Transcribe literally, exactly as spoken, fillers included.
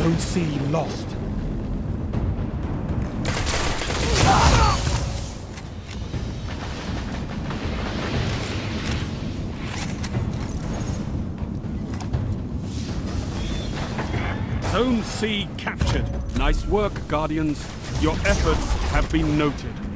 Zone C lost. Zone C captured. Nice work, Guardians. Your efforts have been noted.